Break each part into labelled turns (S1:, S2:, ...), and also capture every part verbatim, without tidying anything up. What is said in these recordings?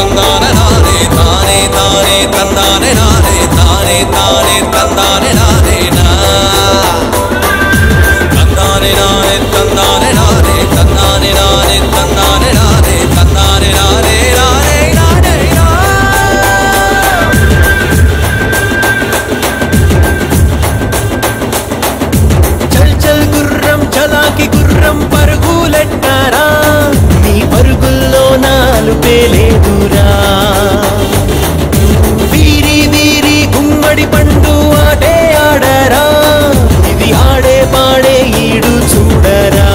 S1: తందానే నానే తానే తానే తందానే నానే తానే తానే తందానే నానే నా తందానే నానే తందానే నానే తందానే నానే తందానే నానే తందానే నానే నానే నానే నా చల్ చల్ గుర్రం చలాకి గుర్రం పరుగులెట్టారా నీ పరుగుల్లో నాలు పేలేదురా వీరి వీరి గుమ్మడి పండు ఆటే ఆడరా ఇది ఆడే పాడే ఈడు చూడరా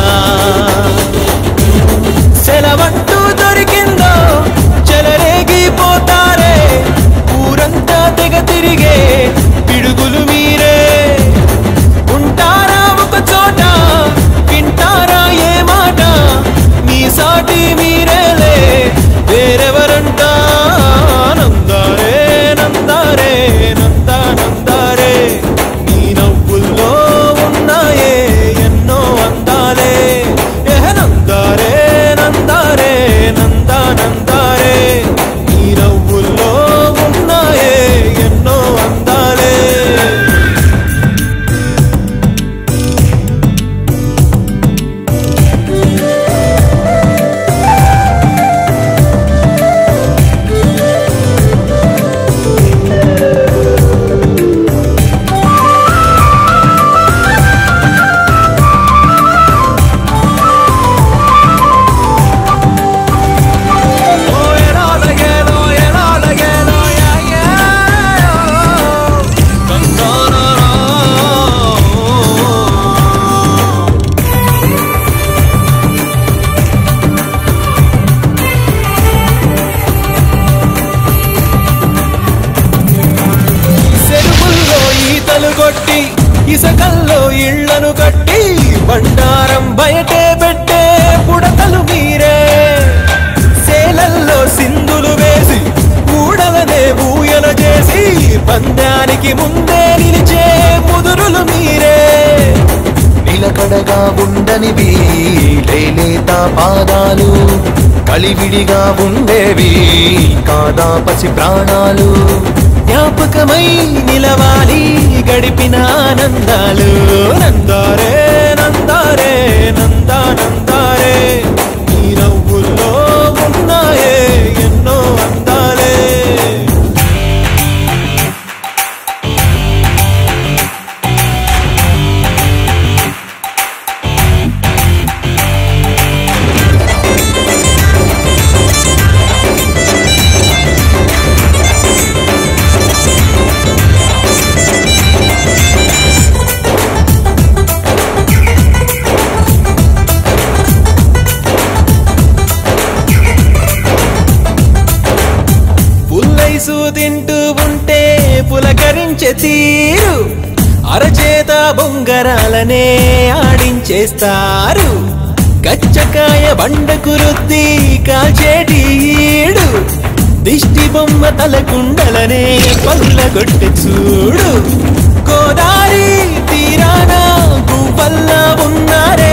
S1: సెలవంటూ దొరికిందో చెలరేగిపోతారే ఊరంతా తెగ తిరిగే పిడుగులు మీరే ఉంటారా ఒక చోట వింటారా ఏ మాట మీ సాటి మీరేలే వేరెవరంటా నందారే నందారే నందా నందారే నీ నవ్వుల్లో ఉన్నాయే ఎన్నో అందాలే ఎహ నందారే నందారే నందా నందారే నీ నవ్వుల్లో ఉన్నాయే ఎన్నో అందాలే కొట్టి ఇసకల్లో ఇళ్లను కట్టి బండారం బయటే పెట్టే పుడతలు మీరే సేలల్లో సింధులు వేసి ఊడలనే ఊయల చేసి పందానికి ముందే నిలిచే ముదురులు మీరే నిలకడగా ఉండనివి లేలేత పాదాలు కలివిడిగా ఉండేవి కాదా పసి ప్రాణాలు జ్ఞాపకమై నిలవాలి గడిపిన ఆనందాలు నందారే నందారే నందా నందారే నీ నవ్వుల్లో ఉన్నాయే ఎన్నో అందాలే తింటూ ఉంటే పులకరించే తీరు అరచేత బొంగరాలనే ఆడించేస్తారు కచ్చకాయ బండకు రుద్ది కాచేటి ఈడు దిష్టి బొమ్మ తలకుండలనే పల్లగొట్టె చూడు గోదారి తీరాన గువ్వల్లా ఉన్నారే